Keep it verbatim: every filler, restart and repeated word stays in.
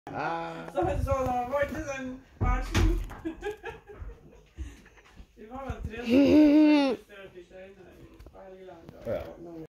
Ah. Så, så det var ikke sånn fersen. Vi var vel tre stykker i Helgeland. Ja.